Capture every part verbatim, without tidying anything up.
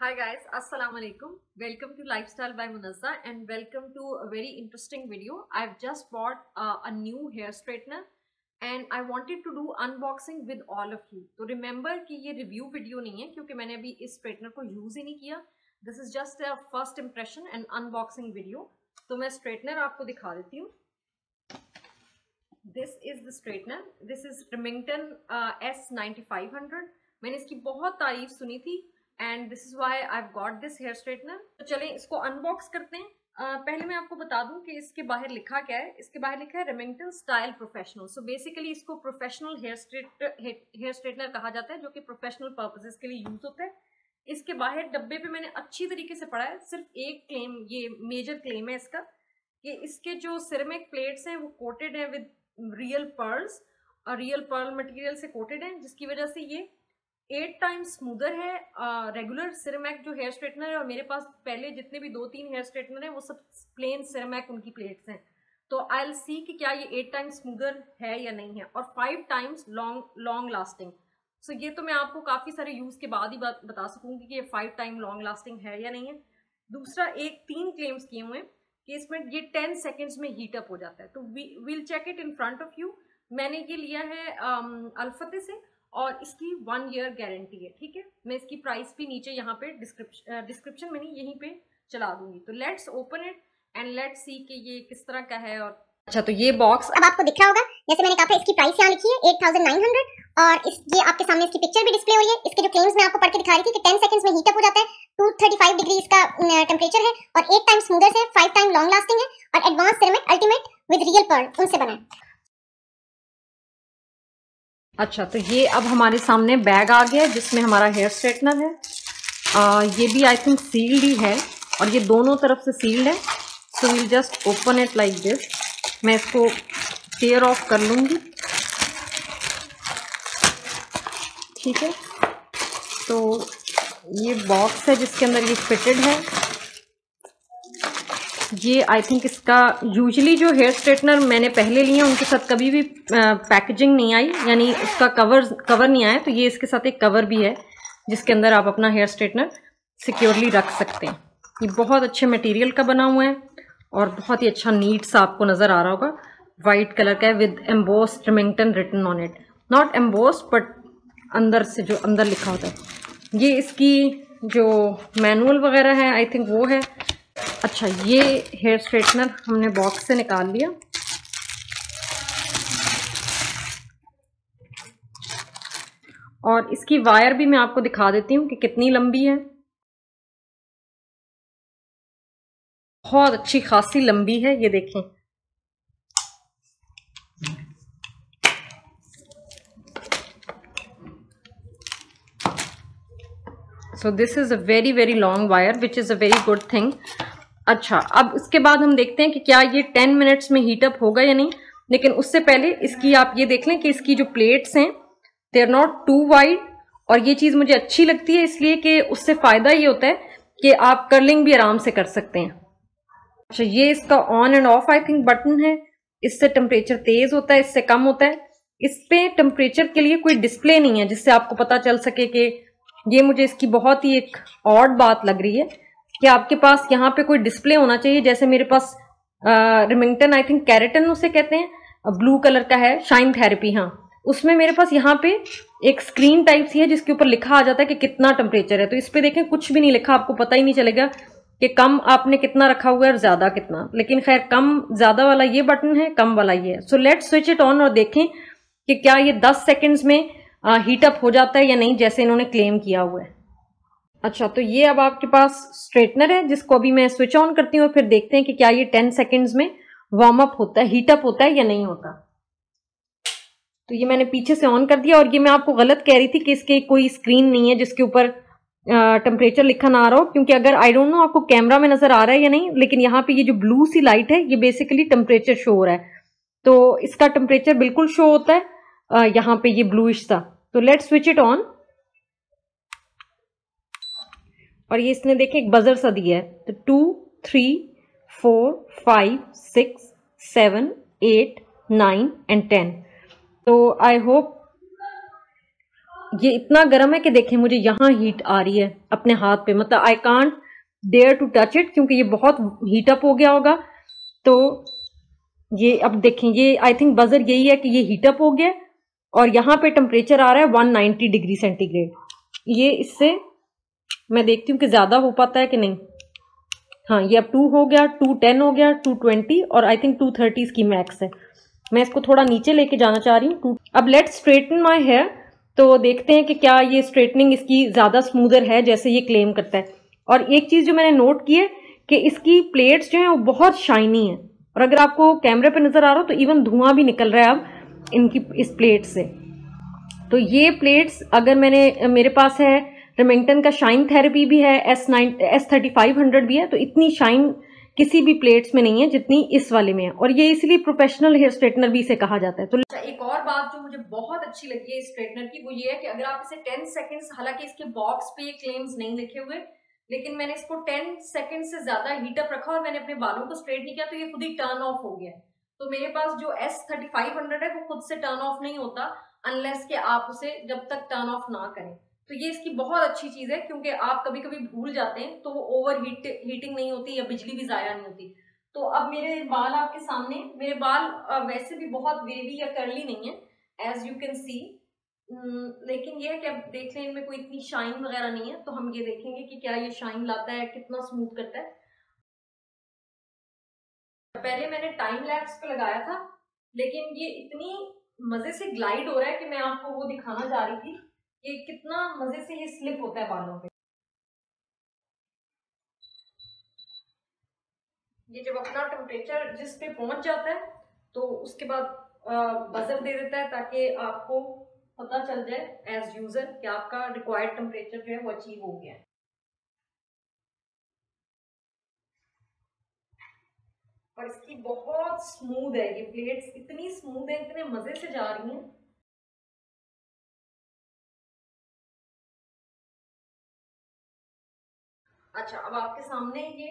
Hi guys, Assalamu alaikum. Welcome to Lifestyle by Munazza and welcome to a very interesting video. I've just bought uh, a new hair straightener and I wanted to do unboxing with all of you. तो remember कि ये review video नहीं है क्योंकि मैंने अभी इस straightener को use ही नहीं किया. This is just a first impression and unboxing video. तो मैं straightener आपको दिखा देती हूँ. This is the straightener. This is Remington uh, S ninety-five hundred. मैंने इसकी बहुत तारीफ सुनी थी. And this is why I got this hair straightener. तो चलें इसको अनबॉक्स करते हैं. uh, पहले मैं आपको बता दूं कि इसके बाहर लिखा क्या है. इसके बाहर लिखा है Remington style professional. So basically इसको professional hair straight hair straightener कहा जाता है जो कि प्रोफेशनल पर्पसेस के लिए यूज होता है. इसके बाहर डब्बे पे मैंने अच्छी तरीके से पढ़ा है. सिर्फ एक क्लेम, ये मेजर क्लेम है इसका, कि इसके जो सिरेमिक प्लेट्स हैं वो कोटेड हैं विद रियल पर्ल्स और रियल पर्ल मटेरियल से कोटेड हैं, जिसकी वजह से ये एट टाइम्स स्मूदर है रेगुलर सिरेमैक जो हेयर स्ट्रेटनर है. और मेरे पास पहले जितने भी दो तीन हेयर स्ट्रेटनर हैं वो सब प्लेन सिरेमैक उनकी प्लेट्स हैं. तो आई विल सी कि क्या ये एट टाइम्स स्मूदर है या नहीं है. और five times long long lasting. So ये तो मैं आपको काफ़ी सारे यूज़ के बाद ही बात बता सकूंगी कि ये फाइव टाइम लॉन्ग लास्टिंग है या नहीं है. दूसरा, एक तीन क्लेम्स किए हुए हैं कि इसमें ये टेन सेकेंड्स में हीट अप हो जाता है. तो we will check it in front of you. मैंने ये लिया है अल्फते से और इसकी वन ईयर गारंटी है. ठीक है, मैं इसकी प्राइस भी नीचे यहाँ पे डिस्क्रिप्शन डिस्क्रिप्शन में नहीं यहीं पे चला दूंगी. तो let's open it and let's see कि ये किस तरह का है. और अच्छा, तो ये बॉक्स अब आपको दिख रहा होगा, जैसे मैंने कहा था इसकी प्राइस यहाँ लिखी है एट थाउजेंड नाइन हंड्रेड. और इस ये आपके सामने इसकी पिक्चर भी डिस्प्ले हुई है. इसके जो क्लेम्स मैं आपको पढ़ के दिखा रही थी कि टेन सेकंड्स में हीट अप हो जाता है, टू थर्टी फाइव डिग्री इसका टेम्परेचर है और एट टाइम स्मूदर है, फाइव टाइम लॉन्ग लास्टिंग है और advance ceramic ultimate with real pearl उनसे बना है. अच्छा, तो ये अब हमारे सामने बैग आ गया जिसमें हमारा हेयर स्ट्रेटनर है. आ, ये भी आई थिंक सील्ड ही है और ये दोनों तरफ से सील्ड है. So we'll just open it like this. मैं इसको टेयर ऑफ कर लूँगी. ठीक है, तो ये बॉक्स है जिसके अंदर ये फिटेड है. ये आई थिंक इसका यूजुअली जो हेयर स्ट्रेटनर मैंने पहले लिए उनके साथ कभी भी पैकेजिंग नहीं आई, यानी उसका कवर कवर नहीं आया. तो ये इसके साथ एक कवर भी है जिसके अंदर आप अपना हेयर स्ट्रेटनर सिक्योरली रख सकते हैं. ये बहुत अच्छे मटेरियल का बना हुआ है और बहुत ही अच्छा नीट सा आपको नज़र आ रहा होगा. वाइट कलर का है with embossed Remington written on it. Not embossed but अंदर से जो अंदर लिखा होता है. ये इसकी जो मैनुअल वगैरह है आई थिंक वो है. अच्छा, ये हेयर स्ट्रेटनर हमने बॉक्स से निकाल लिया. और इसकी वायर भी मैं आपको दिखा देती हूँ कि कितनी लंबी है. बहुत अच्छी खासी लंबी है, ये देखें. So this is a very very long wire which is a very good thing. अच्छा, अब इसके बाद हम देखते हैं कि क्या ये टेन मिनट्स में हीट अप होगा या नहीं. लेकिन उससे पहले इसकी आप ये देख लें कि इसकी जो प्लेट्स हैं they are not too wide. और ये चीज़ मुझे अच्छी लगती है इसलिए कि उससे फ़ायदा ये होता है कि आप कर्लिंग भी आराम से कर सकते हैं. अच्छा, ये इसका on and off I think button है. इससे टेम्परेचर तेज़ होता है, इससे कम होता है. इस पर टेम्परेचर के लिए कोई डिस्प्ले नहीं है जिससे आपको पता चल सके कि ये, मुझे इसकी बहुत ही एक ऑड बात लग रही है कि आपके पास यहाँ पे कोई डिस्प्ले होना चाहिए. जैसे मेरे पास रिमिंगटन आई थिंक कैरेटन उसे कहते हैं, ब्लू कलर का है, शाइन थेरेपी. हाँ, उसमें मेरे पास यहाँ पे एक स्क्रीन टाइप सी है जिसके ऊपर लिखा आ जाता है कि कितना टेम्परेचर है. तो इस पे देखें कुछ भी नहीं लिखा, आपको पता ही नहीं चलेगा कि कम आपने कितना रखा हुआ है और ज़्यादा कितना. लेकिन खैर, कम ज़्यादा वाला ये बटन है, कम वाला ये है. So let's switch it on और देखें कि क्या ये दस सेकेंड्स में हीट अप हो जाता है या नहीं जैसे इन्होंने क्लेम किया हुआ है. अच्छा, तो ये अब आपके पास स्ट्रेटनर है जिसको अभी मैं स्विच ऑन करती हूँ और फिर देखते हैं कि क्या ये टेन सेकेंड्स में वार्म अप होता है, हीट अप होता है या नहीं होता. तो ये मैंने पीछे से ऑन कर दिया. और ये मैं आपको गलत कह रही थी कि इसके कोई स्क्रीन नहीं है जिसके ऊपर टेम्परेचर लिखा ना आ रहा हो, क्योंकि अगर आई डोंट नो आपको कैमरा में नजर आ रहा है या नहीं, लेकिन यहाँ पे ये जो ब्लू सी लाइट है ये बेसिकली टेम्परेचर शो हो रहा है. तो इसका टेम्परेचर बिल्कुल शो होता है यहाँ पे ये ब्लूइश सा. तो लेट्स स्विच इट ऑन. और ये इसने देखें एक बजर सा दिया है. तो two three four five six seven eight nine and ten. तो आई होप ये इतना गर्म है कि देखें मुझे यहाँ हीट आ रही है अपने हाथ पे, मतलब I can't dare to touch it क्योंकि ये बहुत हीट अप हो गया होगा। तो ये अब देखें, ये आई थिंक बजर यही है कि ये हीट अप हो गया और यहाँ पे टेम्परेचर आ रहा है वन नाइन्टी डिग्री सेंटीग्रेड। ये इससे मैं देखती हूँ कि ज्यादा हो पाता है कि नहीं। हाँ, ये अब टू हो गया, टू टेन हो गया, टू ट्वेंटी और आई थिंक टू थर्टी इसकी मैक्स है। मैं इसको थोड़ा नीचे लेके जाना चाह रही हूँ। अब लेट्स स्ट्रेटन माय हेयर, तो देखते हैं कि क्या ये स्ट्रेटनिंग इसकी ज्यादा स्मूदर है जैसे ये क्लेम करता है। और एक चीज जो मैंने नोट की है कि इसकी प्लेट्स जो हैं वो बहुत शाइनी है, और अगर आपको कैमरे पे नजर आ रहा हो तो इवन धुआं भी निकल रहा है अब इनकी इस प्लेट से। तो ये प्लेट्स अगर मैंने मेरे पास है रेमिंगटन का शाइन थेरेपी भी है, S nine S thirty five hundred भी है, तो इतनी शाइन किसी भी प्लेट्स में नहीं है जितनी इस वाले में है, और ये इसलिए प्रोफेशनल हेयर स्ट्रेटनर भी इसे कहा जाता है। तो एक और बात जो मुझे बहुत अच्छी लगी है इस स्ट्रेटनर की, वो ये है कि अगर आप इसे टेन सेकंड्स, हालांकि इसके बॉक्स पे क्लेम्स नहीं लिखे हुए, लेकिन मैंने इसको टेन सेकंड से ज्यादा हीटअप रखा और मैंने अपने बालों को स्ट्रेट नहीं किया तो ये खुद ही टर्न ऑफ हो गया। तो मेरे पास जो एस थर्टी फाइव हंड्रेड है वो खुद से टर्न ऑफ नहीं होता अनलेस कि आप उसे जब तक टर्न ऑफ ना करें। तो ये इसकी बहुत अच्छी चीज है क्योंकि आप कभी कभी भूल जाते हैं तो वो ओवर हीट हीटिंग नहीं होती या बिजली भी जाया नहीं होती। तो अब मेरे बाल आपके सामने, मेरे बाल वैसे भी बहुत वेवी या कर्ली नहीं है एज यू कैन सी, लेकिन ये है कि अब देख लें इनमें कोई इतनी शाइन वगैरह नहीं है। तो हम ये देखेंगे कि क्या ये शाइन लाता है, कितना स्मूथ करता है। पहले मैंने टाइम लैप्स पे लगाया था, लेकिन ये इतनी मजे से ग्लाइड हो रहा है कि मैं आपको वो दिखाना चाह रही थी कि कितना मजे से ये स्लिप होता है बालों पे। ये जब अपना टेम्परेचर जिस पे पहुंच जाता है तो उसके बाद बजर दे देता है ताकि आपको पता चल जाए एज यूजर कि आपका रिक्वायर्ड टेम्परेचर जो है वो अचीव हो गया है। और इसकी बहुत स्मूथ है, ये प्लेट्स इतनी स्मूथ है, इतने मजे से जा रही हैं। अच्छा, अब आपके सामने ये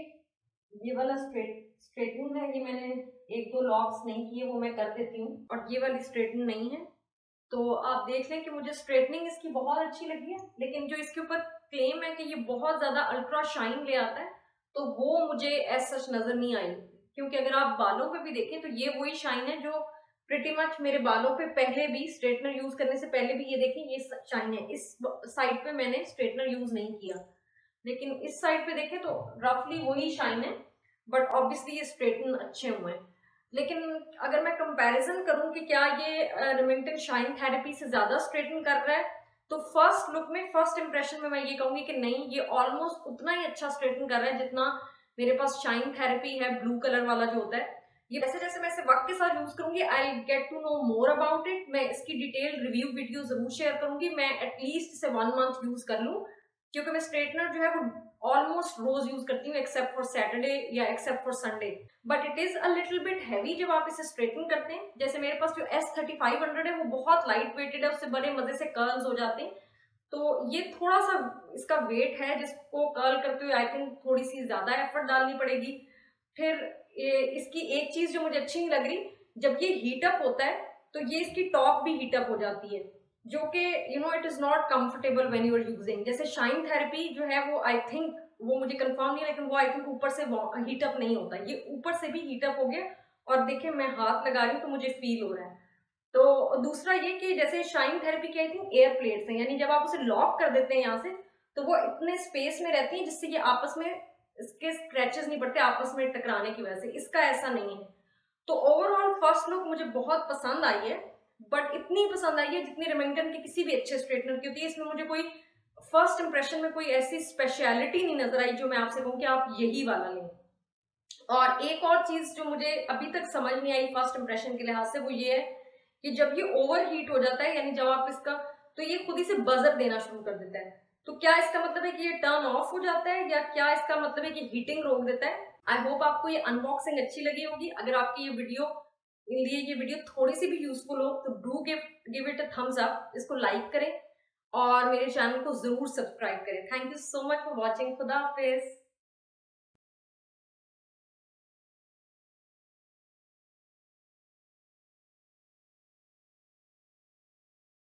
ये वाला स्ट्रेट स्ट्रेटनिंग है, ये मैंने एक दो लॉक्स नहीं किए वो मैं कर देती हूँ, और ये वाली स्ट्रेटनिंग नहीं है। तो आप देख लें कि मुझे स्ट्रेटनिंग इसकी बहुत अच्छी लगी है, लेकिन जो इसके ऊपर क्लेम है कि ये बहुत ज्यादा अल्ट्रा शाइन ले आता है तो वो मुझे एज सच नजर नहीं आई। क्योंकि अगर आप बालों पे भी देखें तो ये वही शाइन है जो प्रिटी मच मेरे बालों पे पहले भी, स्ट्रेटनर यूज करने से पहले भी, ये देखें ये शाइन है। इस साइड पे मैंने स्ट्रेटनर यूज नहीं किया, लेकिन इस साइड पे देखें तो रफली वही शाइन है, बट ऑब्वियसली ये स्ट्रेटन अच्छे हुए हैं। लेकिन अगर मैं कंपैरिजन करूं कि क्या ये रेमिंगटन शाइन थेरेपी से ज्यादा स्ट्रेटन कर रहा है, तो फर्स्ट लुक में, फर्स्ट इंप्रेशन में मैं ये कहूंगी कि नहीं, ये ऑलमोस्ट उतना ही अच्छा स्ट्रेटन कर रहा है जितना मेरे पास शाइन थेरेपी है ब्लू कलर वाला जो होता है। ये जैसे जैसे मैं इसे वक्त के साथ यूज करूंगी I get to know more about it. मैं इसकी डिटेल रिव्यू वीडियो जरूर शेयर करूंगी। मैं एटलीस्ट इसे वन मंथ यूज कर लूं, क्योंकि मैं स्ट्रेटनर जो है वो ऑलमोस्ट रोज यूज करती हूँ एक्सेप्ट फॉर सैटरडे या except for Sunday, but it is a little bit heavy जब आप इसे स्ट्रेटन करते हैं। जैसे मेरे पास जो एस थर्टी फाइव हंड्रेड है वो बहुत लाइट वेटेड है, उससे बड़े मजे से कर्ल्स हो जाते हैं। तो ये थोड़ा सा इसका वेट है जिसको कर्ल करते हुए आई थिंक थोड़ी सी ज्यादा एफर्ट डालनी पड़ेगी। फिर ये, इसकी एक चीज जो मुझे अच्छी नहीं लग रही, जब ये हीटअप होता है तो ये इसकी टॉप भी हीटअप हो जाती है, जो कि you know it is not comfortable when you are using. जैसे शाइन थेरेपी जो है वो आई थिंक, वो मुझे कंफर्म नहीं, लेकिन वो आई थिंक ऊपर से हीटअप नहीं होता, ये ऊपर से भी हीटअप हो गया। और देखिए मैं हाथ लगा रही हूँ तो मुझे फील हो रहा है। तो दूसरा ये कि जैसे शाइन थेरेपी की आई थिंक एयर प्लेट्स हैं, यानी जब आप उसे लॉक कर देते हैं यहाँ से तो वो इतने स्पेस में रहती है जिससे ये आपस में, इसके स्क्रैचेस नहीं पड़ते आपस में टकराने की वजह से। इसका ऐसा नहीं है। तो ओवरऑल फर्स्ट लुक मुझे बहुत पसंद आई है, बट इतनी पसंद आई है जितनी रेमिंगटन के किसी भी अच्छे स्ट्रेटनर की होती है। इसमें मुझे कोई फर्स्ट इंप्रेशन में कोई ऐसी स्पेशलिटी नहीं नजर आई जो मैं आपसे कहूँ कि आप यही वाला लें। और एक और चीज जो मुझे अभी तक समझ नहीं आई फर्स्ट इंप्रेशन के लिहाज से, वो ये है कि जब ये ओवर हीट हो जाता है, यानी जब आप इसका, तो ये खुद ही से बजर देना शुरू कर देता है। तो क्या इसका मतलब है कि ये टर्न ऑफ हो जाता है, या क्या इसका मतलब है कि हीटिंग रोक देता है? आई होप आपको ये अनबॉक्सिंग अच्छी लगी होगी। अगर आपकी ये वीडियो लिए ये वीडियो थोड़ी सी भी यूजफुल हो तो do give give it a thumbs up, इसको लाइक करें और मेरे चैनल को जरूर सब्सक्राइब करें। Thank you so much for watching. खुदा हाफिज।